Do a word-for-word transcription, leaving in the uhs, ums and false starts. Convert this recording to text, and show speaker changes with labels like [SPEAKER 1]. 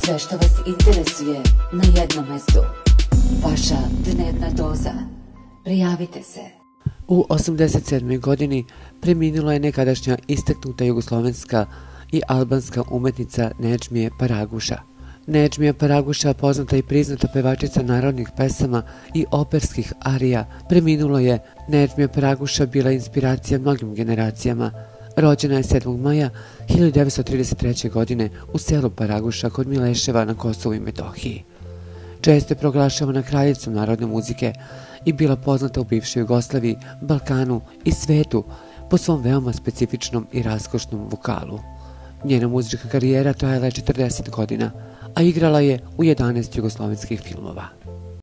[SPEAKER 1] Sve što vas interesuje na jednom mestu. Vaša dnevna doza. Prijavite se.
[SPEAKER 2] U osamdeset sedmoj godini preminula je nekadašnja istaknuta jugoslovenska i albanska umetnica Nedžmije Paraguša. Nedžmija Paraguša, poznata i priznata pevačica narodnih pesama i operskih arija, preminula je. Nedžmija Paraguša bila inspiracija mnogim generacijama. Rođena je sedmog maja hiljadu devetsto trideset treće. godine u selu Paraguša kod Mileševa na Kosovu i Metohiji. Često je proglašavana kraljicom narodne muzike i bila poznata u bivšoj Jugoslaviji, Balkanu i svetu po svom veoma specifičnom i raskošnom vokalu. Njena muzička karijera trajala je četrdeset godina, a igrala je u jedanaest jugoslovenskih filmova.